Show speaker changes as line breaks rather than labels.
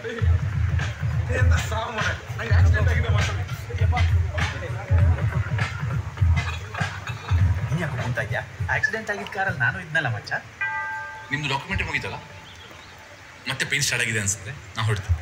ಇದೆಂತ ಸಾಮಾನ ನಂಗೆ ಆಕ್ಸಿಡೆಂಟ್ ಆಗಿದೆ ಮಾತಾಡಿ
ಇನ್ಯಾಕೆ ಕುಂತ ಇದ್ಯಾ ಆಕ್ಸಿಡೆಂಟ್ ಆಗಿದ್ದ ಕಾರಲ್ಲಿ ನಾನು ಇದ್ನಲ್ಲ ಮಚ್ಚ
ನಿಮ್ದು ಡಾಕ್ಯುಮೆಂಟ್ರಿ ಮುಗಿತಲ್ಲ ಮತ್ತೆ ಪೇನ್ ಸ್ಟಾರ್ಟ್ ಆಗಿದೆ ಅನ್ಸುತ್ತೆ ನಾ ಹೊಡ್ತೀನಿ